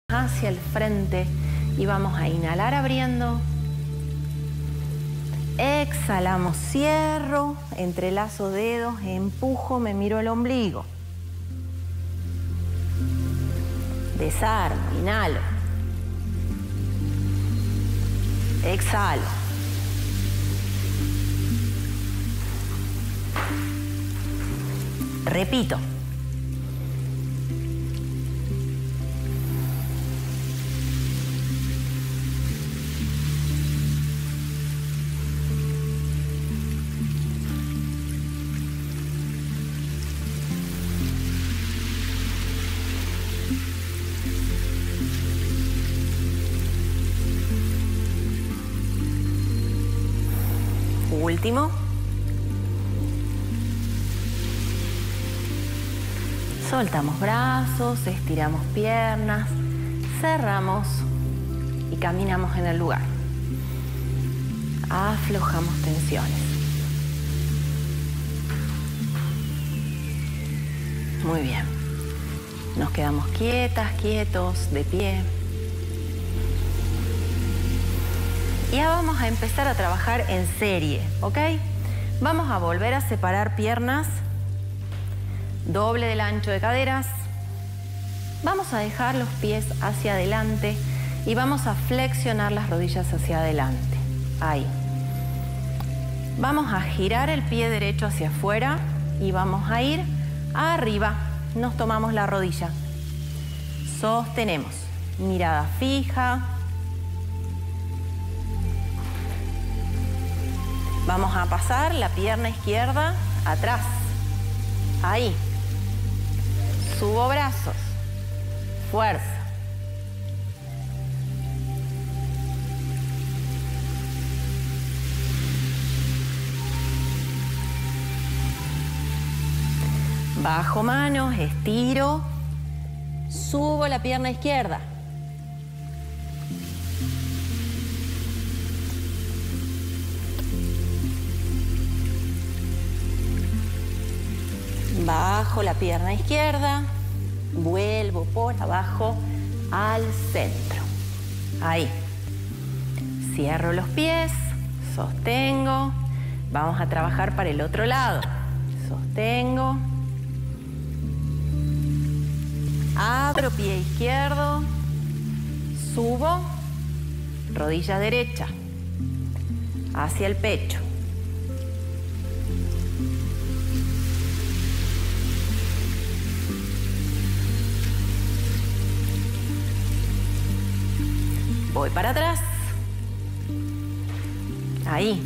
hacia el frente y vamos a inhalar abriendo. Exhalamos, cierro, entrelazo dedos, empujo, me miro el ombligo. Desarmo, inhalo. Exhalo. Repito. Último. Soltamos brazos, estiramos piernas, cerramos y caminamos en el lugar. Aflojamos tensiones. Muy bien. Nos quedamos quietas, quietos, de pie. Y ya vamos a empezar a trabajar en serie, ¿ok? Vamos a volver a separar piernas, doble del ancho de caderas. Vamos a dejar los pies hacia adelante y vamos a flexionar las rodillas hacia adelante. Ahí. Vamos a girar el pie derecho hacia afuera y vamos a ir arriba. Nos tomamos la rodilla. Sostenemos. Mirada fija. Vamos a pasar la pierna izquierda atrás. Ahí. Subo brazos. Fuerza. Bajo manos, estiro. Subo la pierna izquierda. Bajo la pierna izquierda, vuelvo por abajo al centro. Ahí. Cierro los pies, sostengo. Vamos a trabajar para el otro lado. Sostengo. Abro pie izquierdo. Subo. Rodilla derecha. Hacia el pecho. Voy para atrás. Ahí.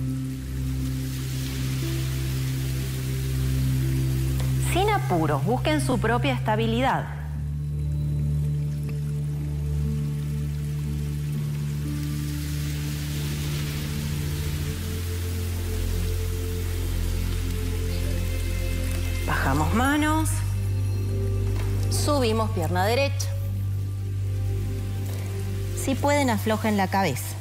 Sin apuros, busquen su propia estabilidad. Bajamos manos. Subimos pierna derecha. Si pueden, aflojen la cabeza.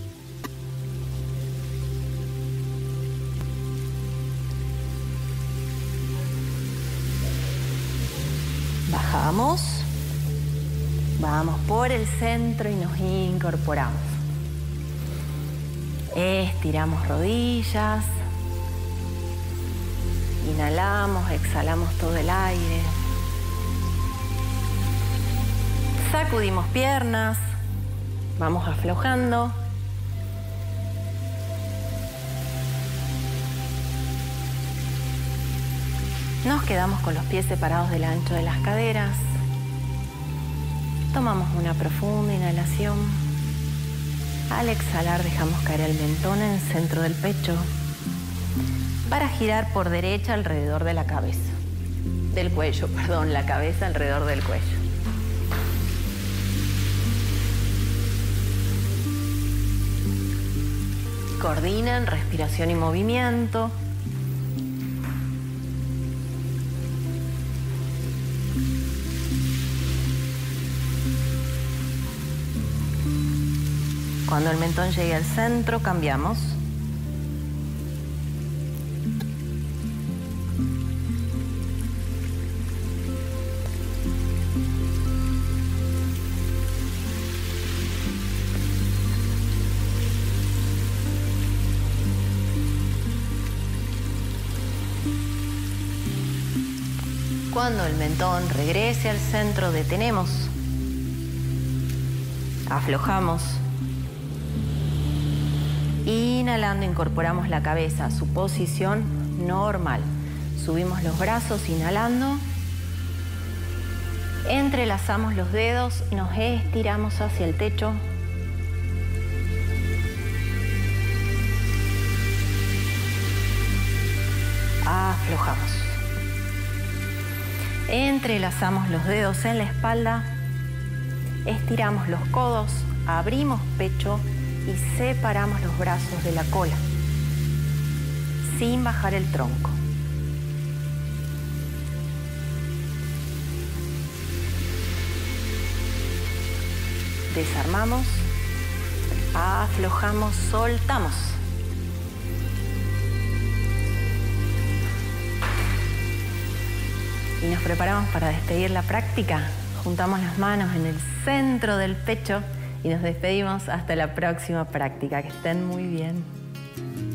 Bajamos. Vamos por el centro y nos incorporamos. Estiramos rodillas. Inhalamos, exhalamos todo el aire. Sacudimos piernas. Vamos aflojando. Nos quedamos con los pies separados del ancho de las caderas. Tomamos una profunda inhalación. Al exhalar dejamos caer el mentón en el centro del pecho para girar por derecha alrededor de la cabeza. Del cuello, perdón, la cabeza alrededor del cuello. Coordinen respiración y movimiento. Cuando el mentón llegue al centro, cambiamos. Cuando el mentón regrese al centro, detenemos. Aflojamos. Inhalando, incorporamos la cabeza a su posición normal. Subimos los brazos, inhalando. Entrelazamos los dedos y nos estiramos hacia el techo. Aflojamos. Entrelazamos los dedos en la espalda. Estiramos los codos, abrimos pecho y separamos los brazos de la cola, sin bajar el tronco. Desarmamos, aflojamos, soltamos. Y nos preparamos para despedir la práctica. Juntamos las manos en el centro del pecho y nos despedimos hasta la próxima práctica. Que estén muy bien.